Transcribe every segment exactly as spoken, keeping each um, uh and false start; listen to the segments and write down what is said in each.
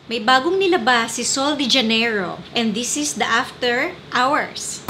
May bagong nilabas si Sol de Janeiro, and this is the After Hours.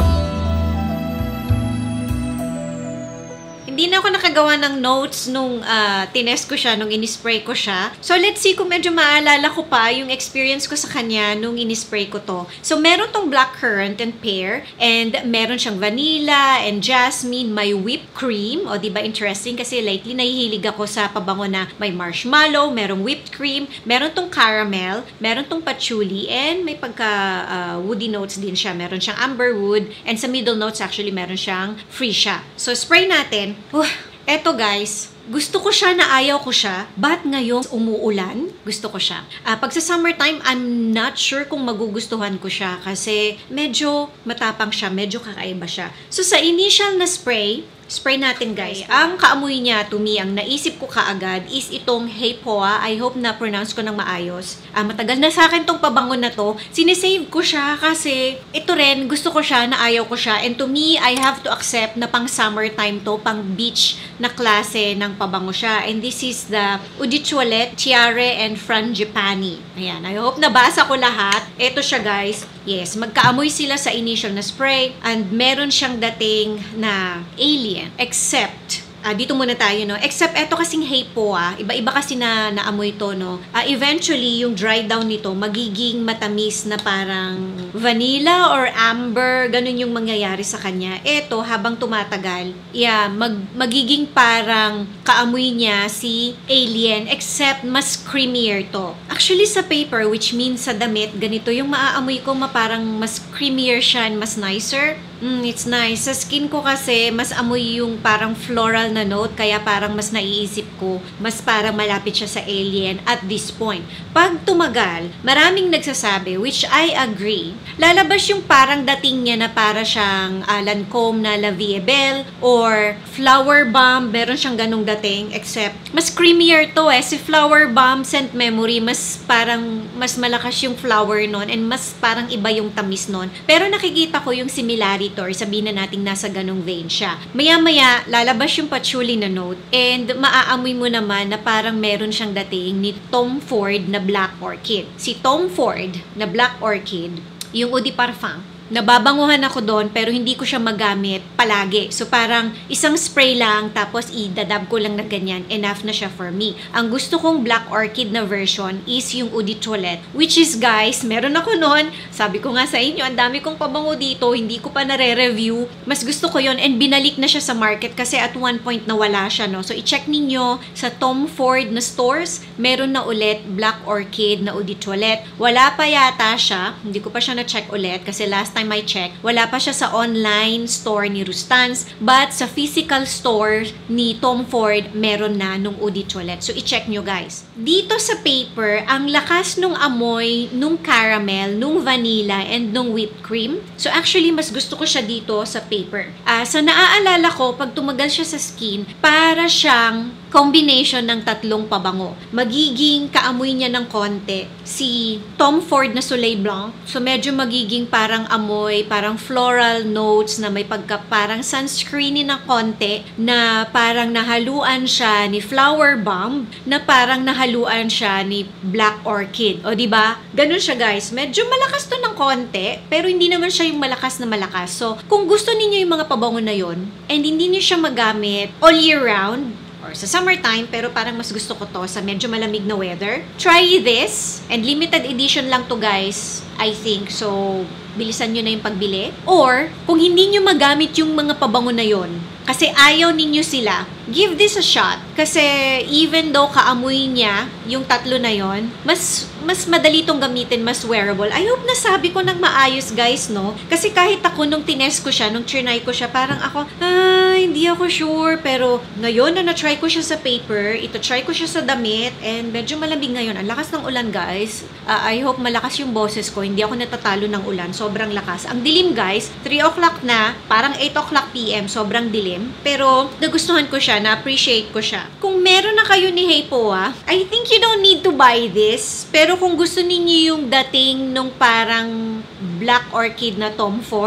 Hindi na ako nakagawa ng notes nung uh, tinest ko siya, nung inispray ko siya. So, let's see kung medyo maalala ko pa yung experience ko sa kanya nung inispray ko to. So, meron tong blackcurrant and pear, and meron siyang vanilla and jasmine, may whipped cream. O, diba interesting? Kasi lately, nahihilig ako sa pabango na may marshmallow, merong whipped cream, meron tong caramel, meron tong patchouli, and may pagka uh, woody notes din siya. Meron siyang amberwood, and sa middle notes, actually, meron siyang freesia. So, spray natin. Uh, eto guys, gusto ko siya na ayaw ko siya. But ngayon, umuulan, gusto ko siya. Uh, pag sa summertime, I'm not sure kung magugustuhan ko siya kasi medyo matapang siya, medyo kakaiba siya. So sa initial na spray, spray natin guys. Ang kaamoy niya to me, ang naisip ko kaagad is itong Hey Poa. I hope na pronounce ko ng maayos. Ah, matagal na sa akin tong pabango na to. Sinesave ko siya kasi ito rin, gusto ko siya na ayaw ko siya. And to me, I have to accept na pang summertime to, pang beach na klase ng pabango siya. And this is the Eau de Toilette Tiare and Frangipani. Ayan, I hope nabasa ko lahat. Ito siya guys. Yes, magkaamoy sila sa initial na spray and meron siyang dating na alien. Except, ah, dito muna tayo, no? Except, eto kasing Hey Poa, iba-iba kasi na naamoy to, no? Ah, eventually, yung dry down nito, magiging matamis na parang vanilla or amber, ganun yung mangyayari sa kanya. Eto, habang tumatagal, yeah, mag magiging parang kaamoy niya si alien, except mas creamier to. Actually, sa paper, which means sa damit, ganito yung maaamoy ko, ma parang mas creamier siya and mas nicer. Mm, it's nice. Sa skin ko kasi, mas amoy yung parang floral na note, kaya parang mas naiisip ko, mas parang malapit siya sa alien at this point. Pag tumagal, maraming nagsasabi, which I agree, lalabas yung parang dating niya na para siyang uh, Lancome na La Vie Belle or Flower Bomb, meron siyang ganung dating, except mas creamier to eh. Si Flower Bomb, Scent Memory, mas parang, mas malakas yung flower nun and mas parang iba yung tamis nun. Pero nakikita ko yung similarity or sabihin na natin nasa ganong vein siya. Maya-maya, lalabas yung patchouli na note and maaamoy mo naman na parang meron siyang dating ni Tom Ford na Black Orchid. Si Tom Ford na Black Orchid, yung Eau de Parfum, nababanguhan ako doon pero hindi ko siya magamit palagi. So parang isang spray lang tapos idadab ko lang na ganyan. Enough na siya for me. Ang gusto kong Black Orchid na version is yung Eau de Toilette, which is guys, meron ako noon. Sabi ko nga sa inyo, ang dami kong pabango dito, hindi ko pa nare-review. Mas gusto ko yon and binalik na siya sa market kasi at one point nawala siya, no. So i-check ninyo sa Tom Ford na stores, meron na ulit Black Orchid na Eau de Toilette. Wala pa yata siya, hindi ko pa siya na-check ulit kasi last time I check, wala pa siya sa online store ni Rustans, but sa physical store ni Tom Ford, meron na nung Eau de Toilette. So, i-check nyo guys. Dito sa paper, ang lakas nung amoy, nung caramel, nung vanilla, and nung whipped cream. So, actually, mas gusto ko siya dito sa paper. Uh, sa naaalala ko, pag tumagal siya sa skin, para siyang combination ng tatlong pabango. Magiging kaamoy niya ng konti si Tom Ford na Soleil Blanc. So, medyo magiging parang amoy, parang floral notes na may pagka parang sunscreeny na konti na parang nahaluan siya ni Flower Bomb na parang nahaluan siya ni Black Orchid. O, diba? Ganun siya, guys. Medyo malakas to ng konti, pero hindi naman siya yung malakas na malakas. So, kung gusto niyo yung mga pabango na yon and hindi niyo siya magamit all year round, or sa summertime, pero parang mas gusto ko to sa medyo malamig na weather. Try this. And limited edition lang to guys, I think. So, bilisan nyo na yung pagbili. Or, kung hindi nyo magamit yung mga pabango na yon, kasi ayaw ninyo sila, give this a shot. Kasi even though kaamoy niya yung tatlo na yon, mas mas madali tong gamitin, mas wearable. I hope nasabi ko ng maayos guys, no? Kasi kahit ako nung tinest ko siya, nung trinay ko siya, parang ako, ah, hindi ako sure. Pero ngayon na na-try ko siya sa paper, ito try ko siya sa damit, and medyo malamig ngayon. Ang lakas ng ulan guys. Uh, I hope malakas yung boses ko, hindi ako natatalo ng ulan. Sobrang lakas. Ang dilim guys, three o'clock na, parang eight o'clock p m, sobrang dilim. Pero nagustuhan ko siya, na-appreciate ko siya. Kung meron na kayo ni Hey Poa, I think you don't need to buy this. Pero kung gusto niyo yung dating nung parang Black Orchid na Tom Ford,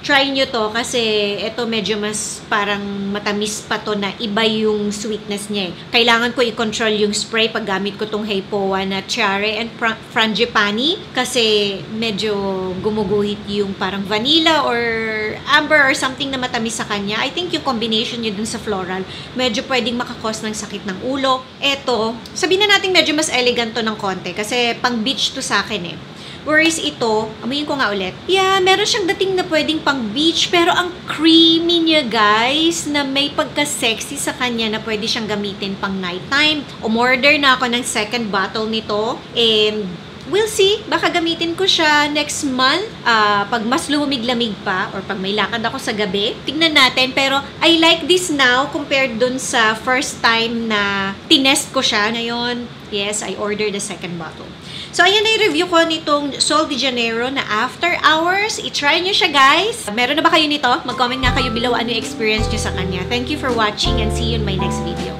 try nyo to kasi ito medyo mas parang matamis pa to na iba yung sweetness niya eh. Kailangan ko i-control yung spray pag gamit ko tong Heipoa na Cherry and Frangipani kasi medyo gumuguhit yung parang vanilla or amber or something na matamis sa kanya. I think yung combination niya dun sa floral, medyo pwedeng makakos ng sakit ng ulo. Eto, sabihin na natin medyo mas elegant to ng konti kasi pang beach to sa akin eh. Whereas ito, amuyin ko nga ulit. Yeah, meron siyang dating na pwedeng pang beach, pero ang creamy niya guys, na may pagka-sexy sa kanya na pwede siyang gamitin pang nighttime. Umorder na ako ng second bottle nito, and we'll see, baka gamitin ko siya next month, uh, pag mas lumig-lamig pa, or pag may lakad ako sa gabi. Tignan natin, pero I like this now compared dun sa first time na tinest ko siya. Ngayon, yes, I ordered the second bottle. So, ayan na yung review ko nitong Sol de Janeiro na After Hours. I-try nyo siya, guys. Meron na ba kayo nito? Mag-comment nga kayo below ano yung experience nyo sa kanya. Thank you for watching and see you in my next video.